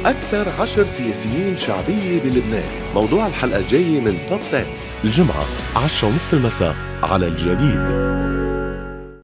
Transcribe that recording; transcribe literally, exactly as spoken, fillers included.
أكثر عشر سياسيين شعبية بلبنان. موضوع الحلقة الجاية من توب عشرة الجمعة عشرة ونصف المساء على الجديد.